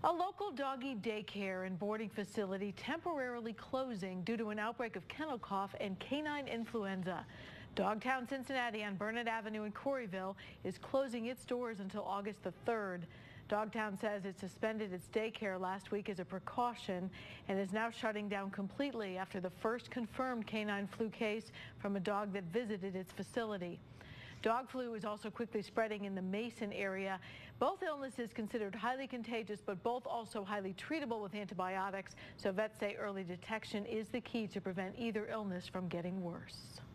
A local doggy daycare and boarding facility temporarily closing due to an outbreak of kennel cough and canine influenza. Dogtown Cincinnati on Burnett Avenue in Corryville is closing its doors until August the 3rd. Dogtown says it suspended its daycare last week as a precaution and is now shutting down completely after the first confirmed canine flu case from a dog that visited its facility. Dog flu is also quickly spreading in the Mason area. Both illnesses considered highly contagious, but both also highly treatable with antibiotics. So vets say early detection is the key to prevent either illness from getting worse.